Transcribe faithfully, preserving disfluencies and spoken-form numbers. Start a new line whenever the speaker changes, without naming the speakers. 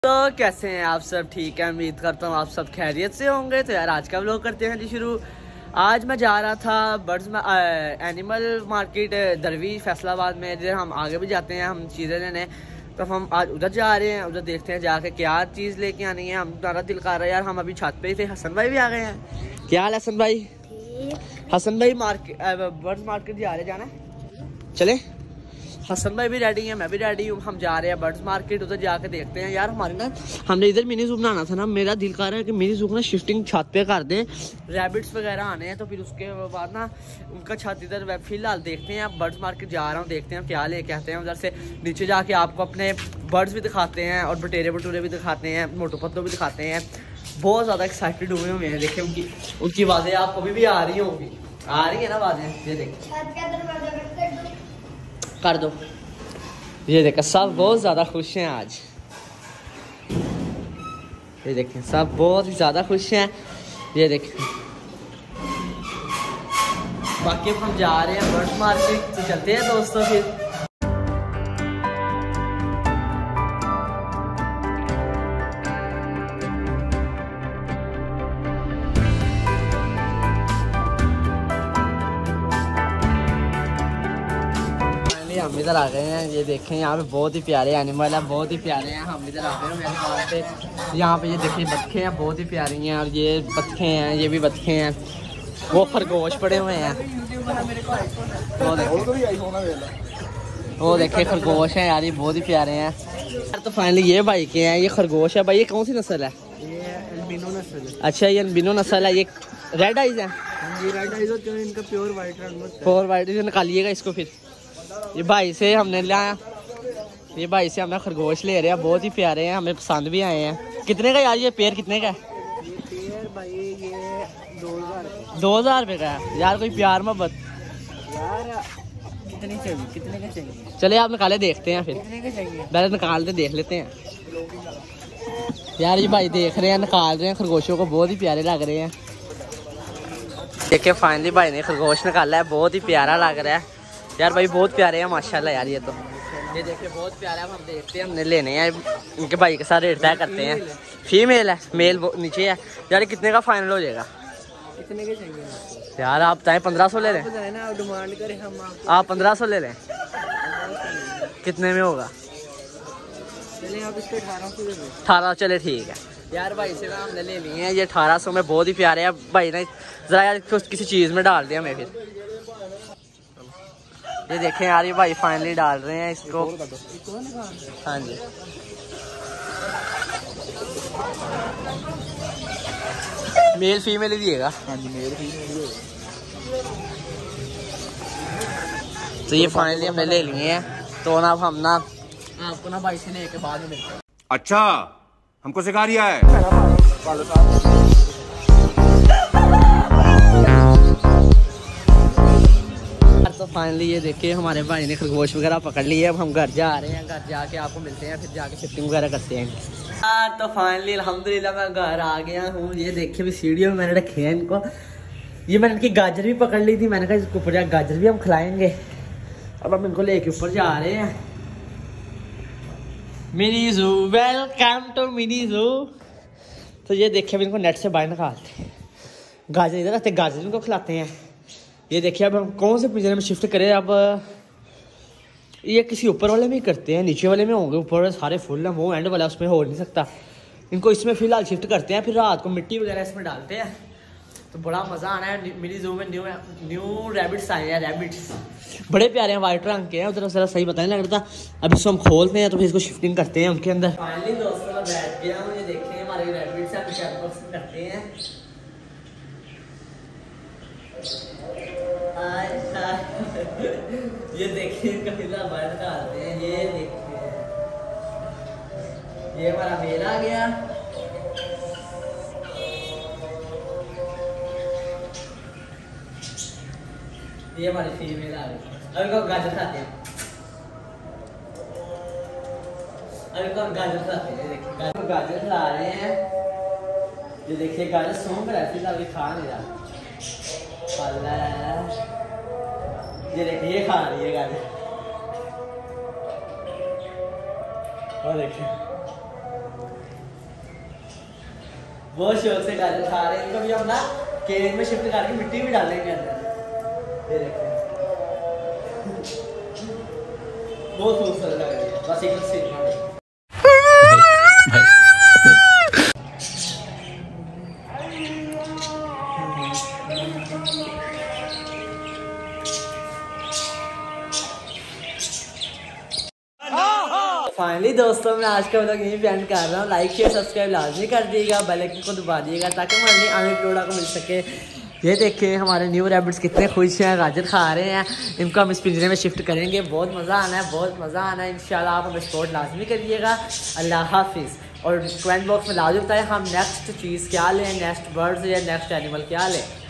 तो कैसे हैं आप सब? ठीक है, उम्मीद करता हूँ आप सब खैरियत से होंगे। तो यार आज का व्लॉग करते हैं जी शुरू। आज मैं जा रहा था birds animal market Darvesh Faisalabad में, जिधर हम आगे भी जाते हैं हम चीज़ें लेने। तो हम आज उधर जा रहे हैं, उधर देखते हैं जाके क्या चीज़ लेके आनी है। हमारा दिल कर रहा है यार, हम अभी छत पे ही थे। हसन भाई भी आ गए हैं। क्या हाल है हसन भाई? हसन भाई मार्केट बर्ड्स मार्केट जा रहे जाना है, चले। हसन भाई भी रेडी है, मैं भी रेडी हूँ। हम जा रहे हैं बर्ड्स मार्केट, उधर जाके देखते हैं। यार हमारे ना हमने इधर मिनी ज़ू बनाना था ना, मेरा दिल कर रहा है कि मिनी ज़ू को ना शिफ्टिंग छत पे कर दें। रैबिट्स वगैरह आने हैं तो फिर उसके बाद ना उनका छत इधर। फिलहाल देखते हैं, बर्ड्स मार्केट जा रहा हूँ, देखते हैं क्या लेके आते हैं। उधर से नीचे जाके आपको अपने बर्ड्स भी दिखाते हैं और बटेरे बटूरे भी दिखाते हैं, मोटू पत्तों भी दिखाते हैं। बहुत ज़्यादा एक्साइटेड हुए हुए हैं। देखिए उनकी उनकी आवाज़ें आपको भी, भी आ रही होंगी, आ रही है ना आवाज़ें? ये देखिए कर दो। ये देखें सब बहुत ज़्यादा खुश हैं आज। ये देखें सब बहुत ही ज़्यादा खुश हैं। ये देखें बाकी हम जा रहे हैं बर्ड्स मार्केट, तो चलते हैं दोस्तों फिर। हम इधर आ गए हैं। ये देखें यहाँ पे बहुत ही प्यारे एनिमल है, बहुत ही प्यारे हैं। हम इधर आ गए हैं मेरे दुकान पे। यहाँ पे ये देखिए बतखें हैं, बहुत ही प्यारी हैं। और ये बतखें हैं, ये भी बतखें हैं। वो खरगोश पड़े हुए हैं, वो देखें वो देखें खरगोश हैं यार, ये बहुत ही प्यारे हैं यार। तो फाइनली ये भाई के हैं, ये खरगोश है भाई। ये कौन सी नस्ल है? ये अल्बिनो नस्ल है। अच्छा ये अल्बिनो नस्ल है। ये रेड आइज है, ये रेड आइज होते हैं, इनका प्योर वाइट रंग होता है। प्योर वाइट निकालिएगा इसको फिर। ये भाई से हमने लिया, ये भाई से हमने खरगोश ले रहे हैं, बहुत ही प्यारे हैं, हमें पसंद भी आए हैं। कितने का यार ये पेयर? कितने का है ये पेयर भाई? ये दो हजार दो हजार रुपये का है यार। कोई प्यार मोहब्बत यार कितनी चाहिए? कितने का चाहिए? चले आप निकाले, देखते हैं फिर कितने का चाहिए। पहले निकालते देख लेते हैं यार। ये भाई देख रहे हैं, निकाल रहे हैं खरगोशों को, बहुत ही प्यारे लग रहे हैं। देखिए फाइनली भाई ने खरगोश निकाला है, बहुत ही प्यारा लग रहा है यार। भाई बहुत प्यारे हैं माशाल्लाह यार। ये तो ये देखिए बहुत प्यारा है। हम देखते हैं, हमने लेने हैं इनके भाई के साथ, रेट तय करते हैं। फीमेल है, मेल नीचे है यार। कितने का फाइनल हो जाएगा? कितने के चाहिए यार? आप चाहे पंद्रह सौ ले लें, डिमांड करें हम। आप पंद्रह सौ ले लें, कितने में होगा? चले आप इसके अठारह सौ ले लें। अठारह चले ठीक है यार। भाई से ना हमने ले लिए हैं ये अठारह सौ में, बहुत ही प्यारे हैं। भाई ने ज़रा यार किसी चीज़ में डाल दिया हमें फिर। ये देखें यार, ये भाई फाइनली डाल रहे हैं इसको। हाँ जी मेल फीमेल ही दिएगा। हाँ जी मेल फीमेल। तो ये फाइनली हमने ले लिए हैं। तो ना हम ना आपको ना भाई से लेके बाद में मिलते हैं।
अच्छा हमको सिखा रिया है।
तो फाइनली ये देखिए हमारे भाई ने खरगोश वगैरह पकड़ लिए। अब हम घर जा रहे हैं, घर जाके आपको मिलते हैं, फिर जाके शिफ्टिंग वगैरह करते हैं। हाँ तो फाइनली अल्हम्दुलिल्लाह मैं घर आ गया हूँ। ये देखिए भी सीढ़ियों में मैंने रखे हैं इनको। ये मैंने इनकी गाजर भी पकड़ ली थी, मैंने कहा इसको ऊपर जाकर गाजर भी हम खिलाएंगे। अब हम इनको लेके ऊपर जा रहे हैं। Mini zoo, welcome to mini zoo. तो ये देखिए अब इनको नेट से बाहर निकालते हैं। गाजर इधर रखते, गाजर इनको खिलाते हैं। ये देखिए अब हम कौन से पिंजरे में शिफ्ट करें। अब ये किसी ऊपर वाले में ही करते हैं, नीचे वाले में होंगे। ऊपर सारे फुल हैं, वो एंड वाला उसमें हो नहीं सकता। इनको इसमें फिलहाल शिफ्ट करते हैं, फिर रात को मिट्टी वगैरह इसमें डालते हैं। तो बड़ा मज़ा आना है। मिनी ज़ू में न्यू न्यू रैबिट्स आए हैं, रैबिट्स बड़े प्यारे हैं, वाइट रंग के हैं। उधर ज़रा सही पता नहीं लग रहा था। अब इसको हम खोलते हैं तो फिर इसको शिफ्टिंग करते हैं उनके अंदर। फाइनली दोस्तों मैं बैठ गया हूँ। ये देखिए हमारे रैबिट्स हैं, कुछ करते हैं। ये देखिए कपिला बाहर निकालते हैं। ये देखिए ये हमारा मेल आ गया। ये हमारी फीमेल आ गई। अब इनको गाजर खाते हैं, अब इनको गाजर खाते हैं। देखिए गाजर गाजर खिला रहे हैं। ये देखिए गाजर सौंप रहा है, फिर अभी खा नहीं रहा। ये देखिए ये खा रही है गाजर। और देखिए बहुत शौक से गाजर खा रहे हैं। इनको भी हम ना केज में शिफ्ट करके मिट्टी भी डालेंगे अंदर। ये देखिए बहुत खूबसूरत लग रही है। बस एक सीन फाइनली दोस्तों मैं आज का व्लॉग यहीं पे एंड कर रहा हूँ। लाइक शेयर सब्सक्राइब लाजमी कर दिएगा, बेल आइकन को दबा दिएगा ताकि हमारे आने अपलोड को मिल सके। ये देखिए हमारे न्यू रैबिट्स कितने खुश हैं, गाजर खा रहे हैं। इनको हम इस पिंजरे में शिफ्ट करेंगे। बहुत मज़ा आना है, बहुत मज़ा आना है इंशाल्लाह। आप हमें सपोर्ट लाजमी करिएगा। अल्लाह हाफिज़। और कमेंट बॉक्स में लाजमी बताएं हम नेक्स्ट चीज़ क्या लें, नेक्स्ट बर्ड्स या नेक्स्ट एनिमल क्या लें।